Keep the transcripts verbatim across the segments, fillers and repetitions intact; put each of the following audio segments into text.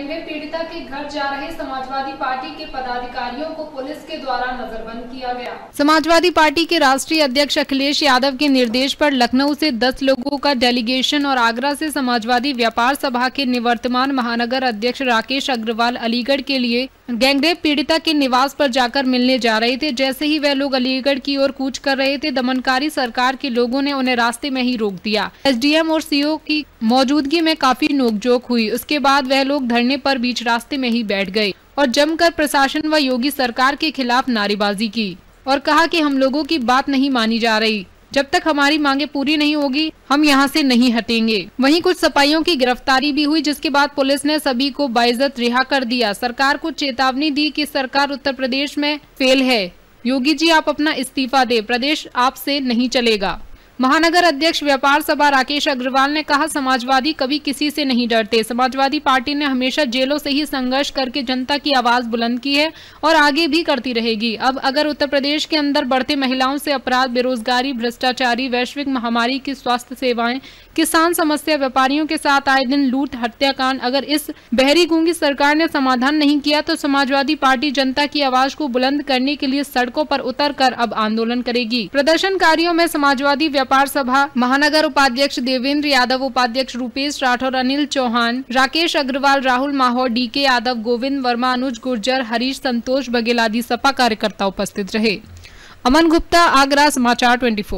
Gangrape पीड़िता के घर जा रहे समाजवादी पार्टी के पदाधिकारियों को पुलिस के द्वारा नजरबंद किया गया। समाजवादी पार्टी के राष्ट्रीय अध्यक्ष अखिलेश यादव के निर्देश पर लखनऊ से दस लोगों का डेलीगेशन और आगरा से समाजवादी व्यापार सभा के निवर्तमान महानगर अध्यक्ष राकेश अग्रवाल अलीगढ़ के लिए गैंगरेप पीड़िता के निवास पर जाकर मिलने जा रहे थे। जैसे ही वह लोग अलीगढ़ की ओर कूच कर रहे थे, दमनकारी सरकार के लोगों ने उन्हें रास्ते में ही रोक दिया। एसडीएम और सीओ की मौजूदगी में काफी नोकझोंक हुई। उसके बाद वह लोग धरने पर बीच रास्ते में ही बैठ गए और जमकर प्रशासन व योगी सरकार के खिलाफ नारेबाजी की और कहा कि हम लोगों की बात नहीं मानी जा रही, जब तक हमारी मांगे पूरी नहीं होगी हम यहाँ से नहीं हटेंगे। वहीं कुछ सिपाहियों की गिरफ्तारी भी हुई, जिसके बाद पुलिस ने सभी को बाइज्जत रिहा कर दिया। सरकार को चेतावनी दी कि सरकार उत्तर प्रदेश में फेल है, योगी जी आप अपना इस्तीफा दे, प्रदेश आपसे नहीं चलेगा। महानगर अध्यक्ष व्यापार सभा राकेश अग्रवाल ने कहा, समाजवादी कभी किसी से नहीं डरते। समाजवादी पार्टी ने हमेशा जेलों से ही संघर्ष करके जनता की आवाज बुलंद की है और आगे भी करती रहेगी। अब अगर उत्तर प्रदेश के अंदर बढ़ते महिलाओं से अपराध, बेरोजगारी, भ्रष्टाचारी, वैश्विक महामारी की स्वास्थ्य सेवाएं, किसान समस्या, व्यापारियों के साथ आए दिन लूट हत्याकांड, अगर इस बहरी गूंगी सरकार ने समाधान नहीं किया तो समाजवादी पार्टी जनता की आवाज को बुलंद करने के लिए सड़कों पर उतर कर अब आंदोलन करेगी। प्रदर्शनकारियों में समाजवादी व्यापार सभा महानगर उपाध्यक्ष देवेंद्र यादव, उपाध्यक्ष रूपेश राठौर, अनिल चौहान, राकेश अग्रवाल, राहुल माहौर, डीके यादव, गोविंद वर्मा, अनुज गुर्जर, हरीश संतोष बघेल आदि सपा कार्यकर्ता उपस्थित रहे। अमन गुप्ता, आगरा समाचार चौबीस।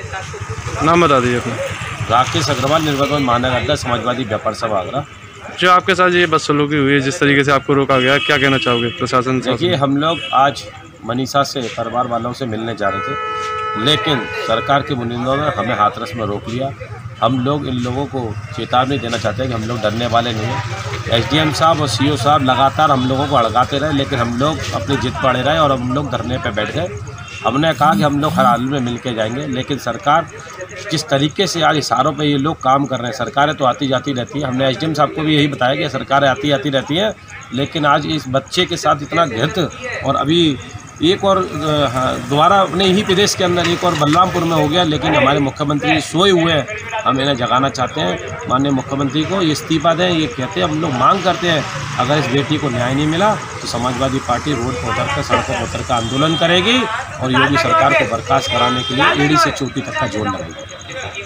नाम बता दीजिए अपना। राकेश अग्रवाल, निवर्तमान महानगर अध्यक्ष समाजवादी व्यापार सभा आगरा। जो आपके साथ ये बदसलूकी हुई है, जिस तरीके से आपको रोका गया, क्या कहना चाहोगे प्रशासन से? देखिए, हम लोग आज मनीषा से परिवार वालों से मिलने जा रहे थे, लेकिन सरकार के मुनिंदों ने हमें हाथरस में रोक लिया। हम लोग इन लोगों को चेतावनी देना चाहते हैं कि हम लोग डरने वाले नहीं हैं। एसडीएम साहब और सीओ साहब लगातार हम लोगों को अड़गाते रहे, लेकिन हम लोग अपनी जिद पर अड़े रहे और हम लोग धरने पर बैठ गए। हमने कहा कि हम लोग हर हाल में मिल के जाएंगे, लेकिन सरकार जिस तरीके से आज इशारों पे ये लोग काम कर रहे हैं, सरकारें तो आती जाती रहती हैं। हमने एसडीएम साहब को भी यही बताया कि सरकारें आती आती रहती हैं, लेकिन आज इस बच्चे के साथ इतना घृत, और अभी एक और दोबारा अपने ही प्रदेश के अंदर एक और बलरामपुर में हो गया, लेकिन हमारे मुख्यमंत्री सोए हुए हैं। हम इन्हें जगाना चाहते हैं, माननीय मुख्यमंत्री को ये इस्तीफा दें। ये कहते हैं, हम लोग मांग करते हैं, अगर इस बेटी को न्याय नहीं मिला तो समाजवादी पार्टी रोड पर उतर कर, सड़कों पर उतर कर आंदोलन करेगी और योगी सरकार को बर्खास्त कराने के लिए एड़ी से चोटी तक का जोर लगाएगी।